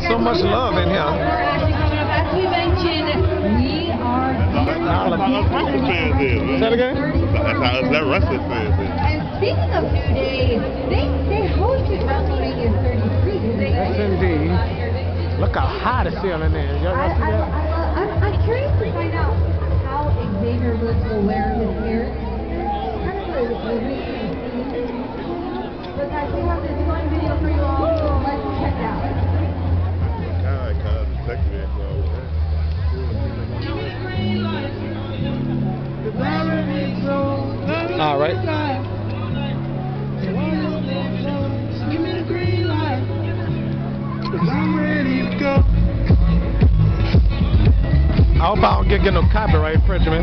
so much love in here. As we mentioned, we are That's how us wrestling fans is, man. Say that again? That's how us that wrestling fans is. And speaking of New Day, they hosted WrestleMania 33. Yes, indeed. Look how high the ceiling is. Y'all see that? I'm curious to find out how Xavier Woods will wear his hair. Kind of a recent scene. But guys, we have this fun video for you all, so let's check it out. Kind of detective it, All right. Give me the green light. I'm ready to go. I hope I don't get no copyright infringement.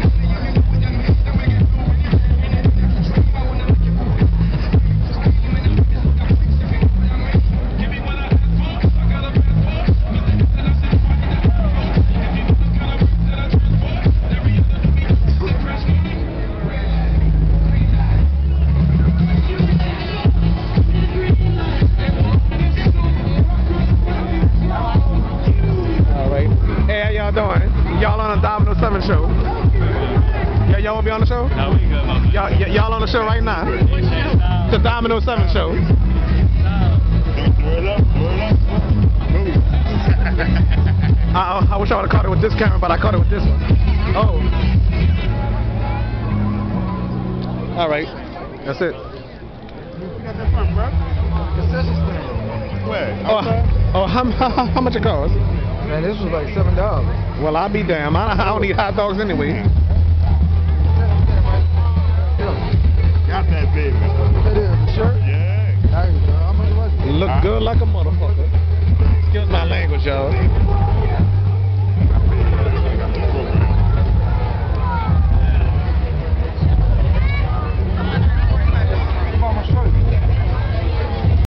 Y'all on the Domino 7 show? Yeah, y'all want to be on the show? No, we good, man. Y'all on the show right now? The Domino 7 show. Word up, word up. I wish I would have caught it with this camera, but I caught it with this one. Oh. All right. That's it. You got that from, bro? Where? Oh, how much it cost? Man, this was like $7. Well, I'll be damned. I don't eat hot dogs anyway. Got that baby. That is the shirt? Yeah. How much was it? Look good like a motherfucker. Excuse my language, y'all.